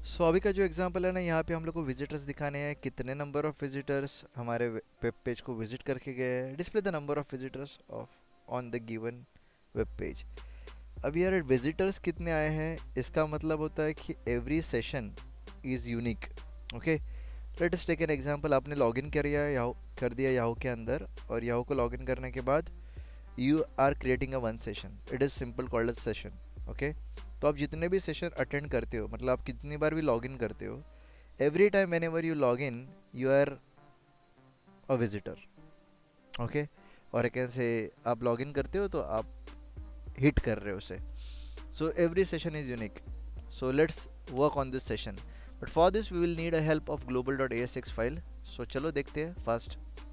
सो अभी का जो एग्जांपल है ना, यहाँ पे हम लोग को विजिटर्स दिखाने हैं, कितने नंबर ऑफ विजिटर्स हमारे वेब पेज को विजिट करके गए हैं। Display the number of visitors of on the given web page. अब यार विजिटर्स कितने आए हैं, इसका मतलब होता है कि every session is unique. Okay, let us take an example. आपने लॉगिन कर दिया याहू के अंदर, और याहू को लॉगिन करने के बाद you are creating a one session. It is simple called as session. Okay, तो आप जितने भी सेशन अटेंड करते हो, मतलब आप कितनी बार भी लॉगिन करते हो, every time whenever you log in you are a visitor. Okay, और एक से आप लॉगिन करते हो तो आप हिट कर रहे हो उसे। So every session is unique. So let's work on this session, but for this we will need a help of global.asx file. So चलो देखते हैं first.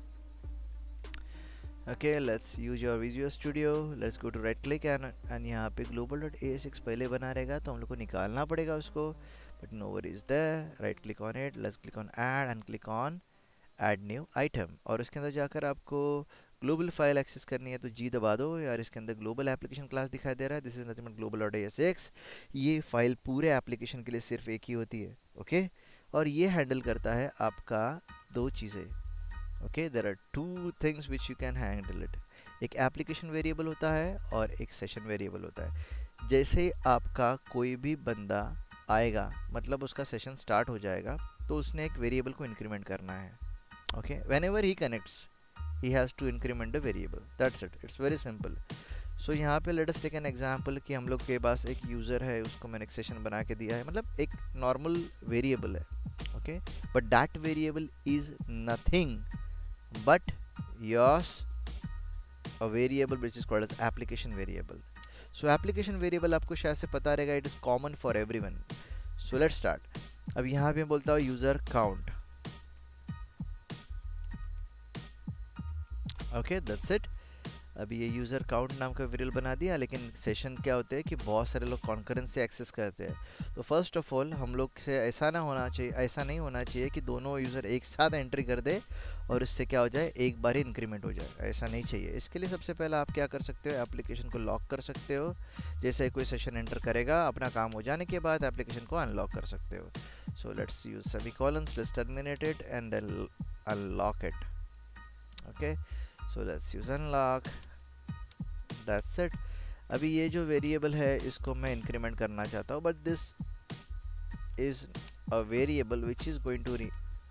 Okay, let's use your Visual Studio. Let's go to right click and यहाँ पे global.asx पहले बना रहेगा तो हम लोग को निकालना पड़ेगा उसको, but no worries there. Right click on it. Let's click on add and click on add new item. और इसके अंदर जाकर आपको ग्लोबल फाइल एक्सेस करनी है तो जी दबा दो यार। इसके अंदर ग्लोबल एप्लीकेशन क्लास दिखाई दे रहा है, this is nothing but global.asx। ये फाइल पूरे एप्लीकेशन के लिए सिर्फ एक ही होती है। ओके, और ये हैंडल करता है आपका दो चीज़ें। Okay, there are two things which you can handle it. एक एप्लीकेशन वेरिएबल होता है और एक सेशन वेरिएबल होता है। जैसे ही आपका कोई भी बंदा आएगा, मतलब उसका सेशन स्टार्ट हो जाएगा, तो उसने एक वेरिएबल को इंक्रीमेंट करना है। Okay, whenever he connects he has to increment the variable, that's it, it's very simple. So यहाँ पे let us take an example कि हम लोग के पास एक यूज़र है, उसको मैंने एक सेशन बना के दिया है, मतलब एक नॉर्मल वेरिएबल है। Okay, but that variable is nothing but yours a variable which is called as application variable. So application variable आपको शायद से पता रहेगा, it is common for everyone. So let's start. अब यहाँ पे मैं बोलता हूँ user count. Okay, that's it. अभी ये यूज़र काउंट नाम का वेरिएबल बना दिया, लेकिन सेशन क्या होते हैं कि बहुत सारे लोग कॉन्करेंस से एक्सेस करते हैं। तो फर्स्ट ऑफ ऑल हम लोग से ऐसा नहीं होना चाहिए कि दोनों यूज़र एक साथ एंट्री कर दे और इससे क्या हो जाए, एक बार ही इंक्रीमेंट हो जाए, ऐसा नहीं चाहिए। इसके लिए सबसे पहले आप क्या कर सकते हो, एप्लीकेशन को लॉक कर सकते हो। जैसे कोई सेशन एंटर करेगा, अपना काम हो जाने के बाद एप्लीकेशन को अनलॉक कर सकते हो। So let's use semicolons, let's terminate it and then unlock it. Okay, so let's use unlock, that's it. अभी ये जो वेरिएबल है इसको मैं इंक्रीमेंट करना चाहता हूँ, but this is a variable which is going to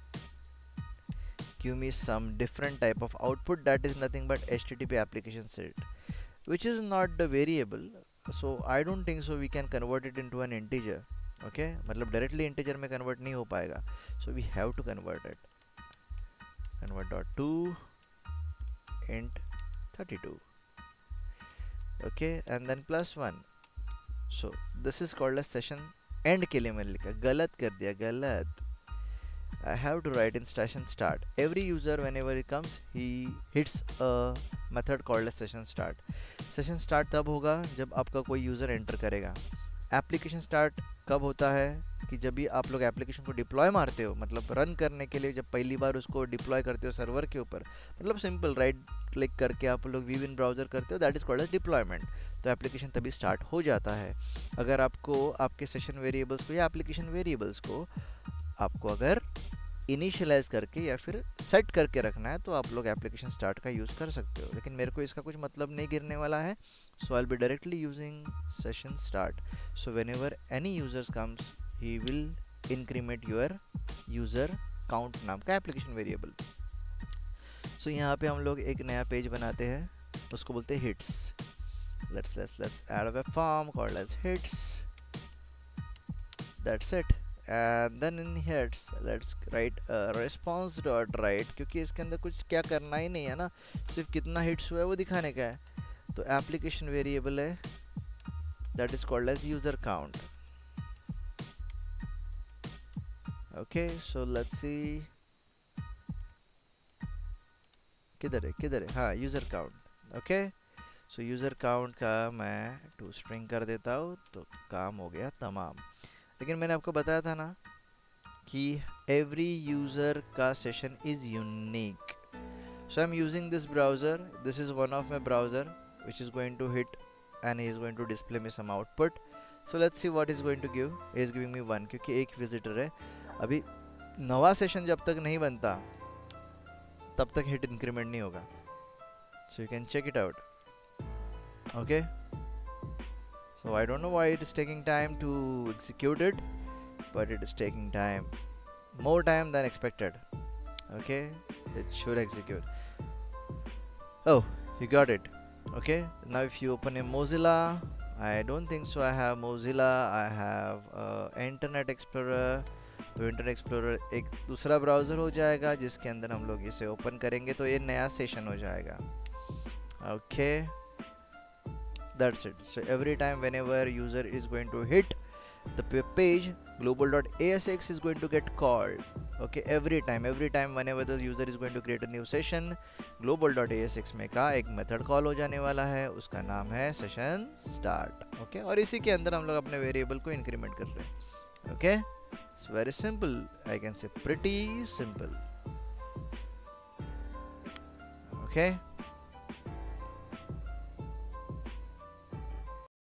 give me some different type of output, that is nothing but http application set, which is not the variable. So I don't think so we can convert it into an integer. Okay, मतलब directly integer में convert नहीं हो पाएगा, so we have to convert it. Convert dot to int 32. Okay, and then +1. So this is called as session end के लिए मैंने लिखा, गलत कर दिया, गलत। I have to write in session start. Every user whenever he comes he hits a method called as session start. Session start तब होगा जब आपका कोई यूज़र एंटर करेगा। एप्लीकेशन स्टार्ट कब होता है कि जब भी आप लोग एप्लीकेशन को डिप्लॉय मारते हो, मतलब रन करने के लिए जब पहली बार उसको डिप्लॉय करते हो सर्वर के ऊपर, मतलब सिंपल राइट क्लिक करके आप लोग व्यू इन ब्राउज़र करते हो, that is called as deployment. तो एप्लीकेशन तभी स्टार्ट हो जाता है। अगर आपको आपके सेशन वेरिएबल्स को या एप्लीकेशन वेरिएबल्स को आपको अगर इनिशियलाइज करके या फिर सेट करके रखना है तो आप लोग एप्लीकेशन स्टार्ट का यूज़ कर सकते हो, लेकिन मेरे को इसका कुछ मतलब नहीं गिरने वाला है। So I will be directly using session start. So whenever any users comes he will increment your user count नाम का एप्लीकेशन वेरिएबल। सो यहाँ पे हम लोग एक नया पेज बनाते हैं, उसको बोलते हैं hits. Let's add a web form called as hits, that's it. and then in heads let's write response dot write, क्योंकि इसके अंदर कुछ क्या करना ही नहीं है ना, सिर्फ कितना हिट्स हुआ है वो दिखाने का है। तो एप्लीकेशन वेरिएबल है that is called as user count. Okay, so let's see किधर है, हाँ user count. Okay, so user count का मैं टू स्ट्रिंग कर देता हूँ तो काम हो गया तमाम। लेकिन मैंने आपको बताया था ना कि एवरी यूज़र का session is unique. So I am using this browser, this is one of my browser which is going to hit and he is going to display me some output. So let's see what is going to give. Is giving me 1 क्योंकि एक visitor है. अभी नवा session जब तक नहीं बनता तब तक हिट इंक्रीमेंट नहीं होगा. So you can check it out. Okay, so I don't know why it is taking time to execute it, but it is taking time, more time than expected. Okay, it should execute. Oh, you got it. Okay, now if you open a Mozilla, I don't think so I have Mozilla, I have Internet Explorer. तो Internet Explorer एक दूसरा browser हो जाएगा जिसके अंदर हम लोग इसे ओपन करेंगे तो ये नया सेशन हो जाएगा. Okay, that's it. So every time whenever user is going to hit the page, global.asx is going to get called. Okay, every time whenever the user is going to create a new session, global.asx में का एक method call हो जाने वाला है, उसका नाम है सेशन स्टार्ट. ओके, और इसी के अंदर हम लोग अपने वेरिएबल को इंक्रीमेंट कर रहे हैं. Okay, it's very simple, I can say pretty simple. Okay.